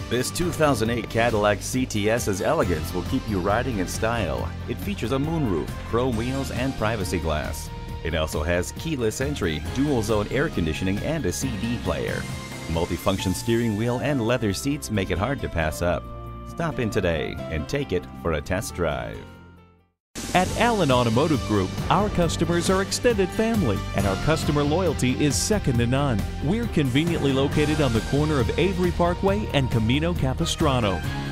This 2008 Cadillac CTS's elegance will keep you riding in style. It features a moonroof, chrome wheels, and privacy glass. It also has keyless entry, dual-zone air conditioning, and a CD player. Multifunction steering wheel and leather seats make it hard to pass up. Stop in today and take it for a test drive. At Allen Automotive Group, our customers are extended family, and our customer loyalty is second to none. We're conveniently located on the corner of Avery Parkway and Camino Capistrano.